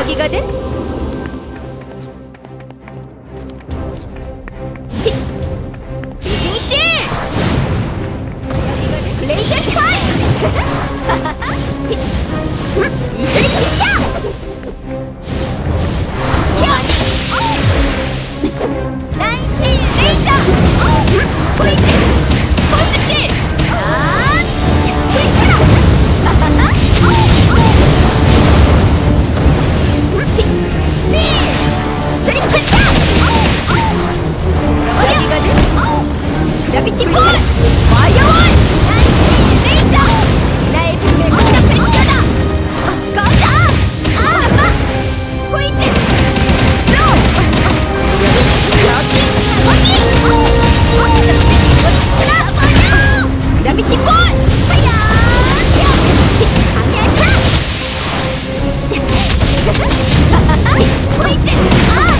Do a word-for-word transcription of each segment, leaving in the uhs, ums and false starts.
여기거든. 비징실. 여기거든. 블레이셔 스파이. 이제 비켜. 나인틴 레이저. 포인트. 포스실. 아, 비켜. 그라비티 볼! 와이어원! 나인틴 레이저! 나의 분명 시작할 시어다! 꺼져! 아! 포인트! 스로우! 여기! 거기! 돌아버려! 그라비티 볼! 하야! 강해져! 포인트! 아!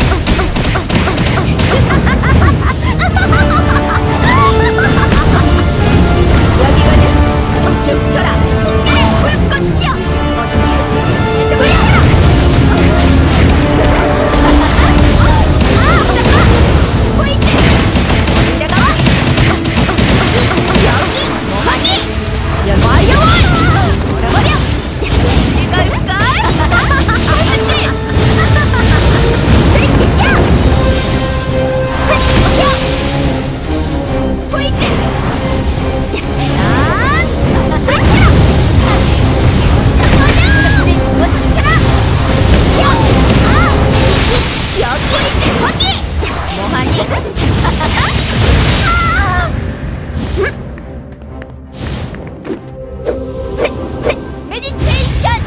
여기거든. 춤춰라. 나의 불꽃이여. 어딨어? 보여라. 아, 잠깐. 포인트. 내가 와. 여기. 거기. 와이어원. 돌아버려. 이걸걸. 포스실. 저리 비켜. 포인트. 메디테이션!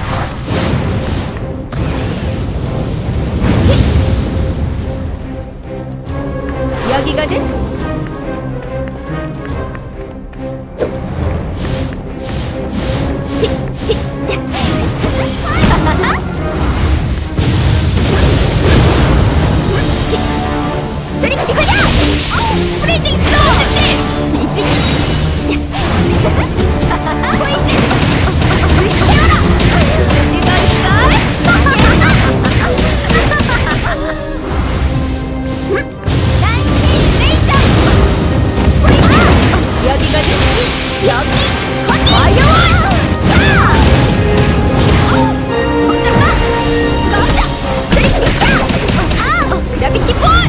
여기거든? 저리 비켜라! 프리징 소스실! 이지! 포인트! 비켜라! 나인틴 레이저! 포인트! 여기거든? 여기! 거기! 와이어원! 걱정 마! 꺼져! 저리 비켜! 아! 그라비티 볼!